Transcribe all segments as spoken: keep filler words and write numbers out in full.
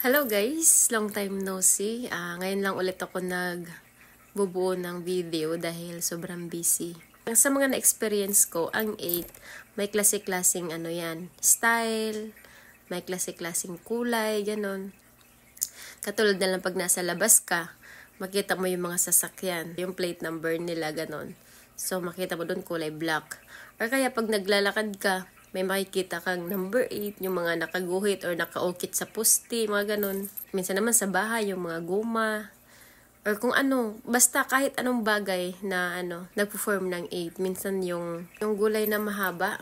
Hello guys! Long time no see. Uh, ngayon lang ulit ako nagbubuo ng video dahil sobrang busy. Sa mga na-experience ko, ang eight, may klase-klaseng ano yan, style, may klase-klaseng kulay, ganon. Katulad na lang pag nasa labas ka, makita mo yung mga sasakyan, yung plate number nila, ganon. So makita mo doon kulay black. Or kaya pag naglalakad ka, may makikita kang number eight, yung mga nakaguhit or nakaukit sa poste, mga ganun. Minsan naman sa bahay, yung mga guma. Or kung ano, basta kahit anong bagay na ano, nagpo-form ng eight. Minsan yung, yung gulay na mahaba.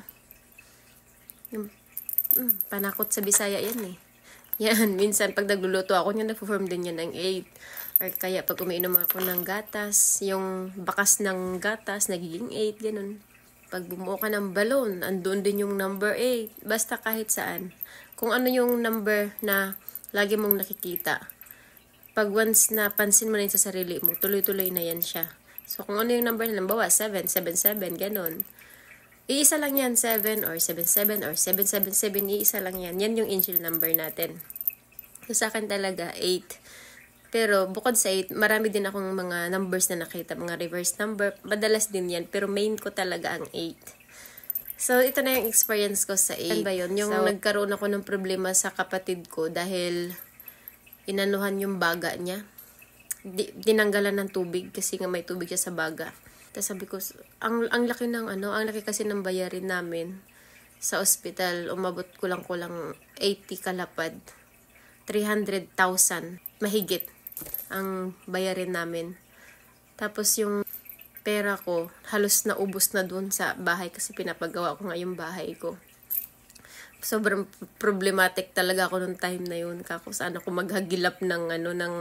Yung, mm, panakot sa Bisaya yan eh. Yan, minsan pag nagluluto ako, yung nagpo-form din yan ng eight. Or kaya pag umiinom ako ng gatas, yung bakas ng gatas, nagiging eight, ganun. Pag bumuo ka ng balon, andun din yung number eight. Basta kahit saan. Kung ano yung number na lagi mong nakikita. Pag once na pansin mo na yun sa sarili mo, tuloy-tuloy na yan siya. So kung ano yung number na bawa, seven, seven, seven, ganun. Iisa lang yan, seven or seven, seven or seven, seven, seven, iisa lang yan. Yan yung angel number natin. So sa akin talaga, eight. Pero bukod sa eight, marami din akong mga numbers na nakita, mga reverse number. Madalas din yan, pero main ko talaga ang eight. So, ito na yung experience ko sa eight. Ano ba yun? Yung so, nagkaroon ako ng problema sa kapatid ko dahil inanuhan yung baga niya. Di, dinanggalan ng tubig kasi nga may tubig siya sa baga. Tapos sabi ko, ang, ang laki ng ano, ang laki kasi ng bayarin namin sa ospital. Umabot kulang-kulang eighty kalapad. three hundred thousand. Mahigit ang bayarin namin. Tapos yung pera ko, halos naubos na dun sa bahay kasi pinapagawa ko nga yung bahay ko. Sobrang problematic talaga ako nung time na yun. Kako saan ako maghagilap ng ano, ng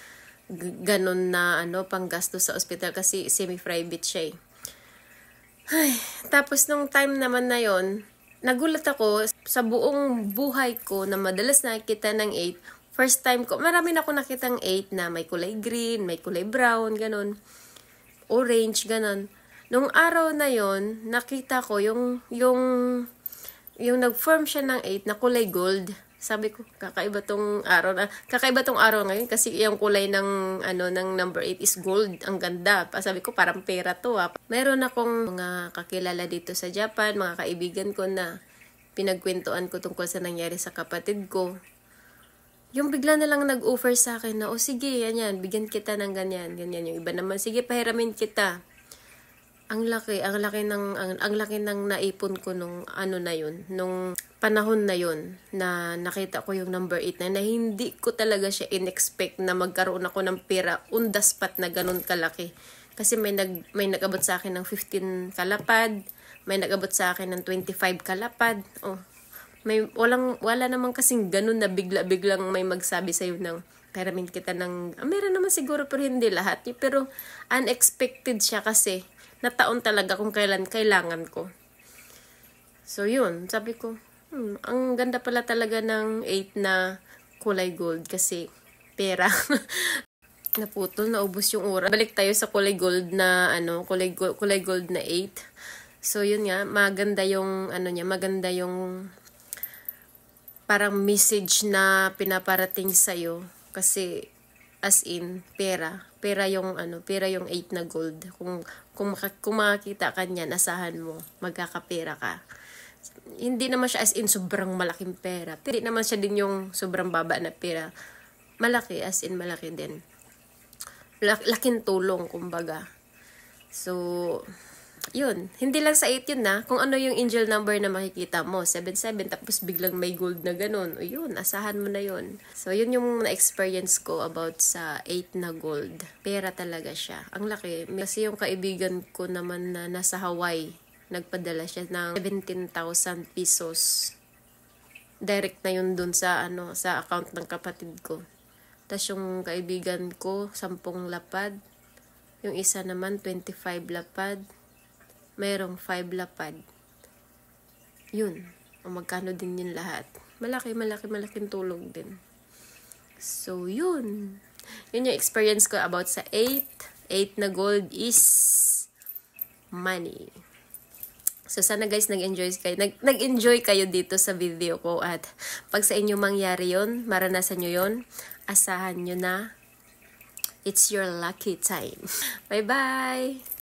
ganon na ano, panggasto sa ospital kasi semi-private siya eh. Ay, tapos nung time naman na yon, nagulat ako sa buong buhay ko na madalas nakikita ng eight. First time ko, marami na ako nakitang eight na may kulay green, may kulay brown, ganun. Orange, ganun. Nung araw na yon, nakita ko yung, yung, yung nag-form siya ng eight na kulay gold. Sabi ko, kakaiba tong araw na, kakaiba tong araw ngayon kasi yung kulay ng, ano, ng number eight is gold. Ang ganda. Sabi ko, parang pera to ah. Meron akong mga kakilala dito sa Japan, mga kaibigan ko na pinagkwentuhan ko tungkol sa nangyari sa kapatid ko. Yung bigla na lang nag-offer sa akin na, o oh, sige, yan yan, bigyan kita ng ganyan, ganyan. Yung iba naman, sige, pahiramin kita. Ang laki, ang laki ng, ang, ang laki ng naipon ko nung ano na yun, nung panahon na yun, na nakita ko yung number eight na, na hindi ko talaga siya in-expect na magkaroon ako ng pera, undaspat na ganun kalaki. Kasi may, nag, may nag-abot sa akin ng fifteen kalapad, may nag-abot sa akin ng twenty-five kalapad, oh. May walang wala namang kasing ganun na bigla-biglang may magsabi sa iyo ng peramin kita ng ah, meron naman siguro pero hindi lahat. Pero unexpected siya kasi nataon talaga kung kailan kailangan ko. So yun, sabi ko, hmm, ang ganda pala talaga ng eight na kulay gold kasi pera. Naputol, naubos yung oras. Balik tayo sa kulay gold na ano, kulay gold, kulay gold na eight. So yun nga, maganda yung ano niya, maganda yung parang message na pinaparating sa'yo kasi as in pera pera yung ano pera yung eight na gold. Kung kung, maka, kung makakita ka niyan, asahan mo magkakapera ka. Hindi naman siya as in sobrang malaking pera, hindi naman siya din yung sobrang baba na pera. Malaki, as in malaki din, laking tulong kumbaga. So yun, hindi lang sa eight yun na. Kung ano yung angel number na makikita mo, seven seven, tapos biglang may gold na ganun. O yun, asahan mo na yun. So, yun yung na-experience ko about sa eight na gold. Pera talaga siya. Ang laki. Kasi yung kaibigan ko naman na nasa Hawaii, nagpadala siya ng seventeen thousand pesos. Direct na yun dun sa, ano, sa account ng kapatid ko. Tapos yung kaibigan ko, sampung lapad. Yung isa naman, twenty-five lapad. Mayroong five lapad. Yun. O magkano din yun lahat. Malaki, malaki, malaking tulong din. So, yun. Yun yung experience ko about sa eight. eight na gold is money. So, sana guys, nag-enjoy kayo. Nag- nag-enjoy kayo dito sa video ko. At pag sa inyo mangyari yon, maranasan nyo yon, asahan nyo na it's your lucky time. Bye-bye!